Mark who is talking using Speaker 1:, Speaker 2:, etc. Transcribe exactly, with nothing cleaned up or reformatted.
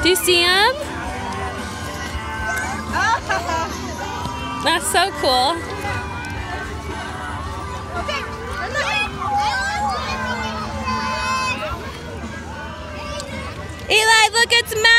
Speaker 1: Do you see him? That's so cool. Eli, look, it's Matt.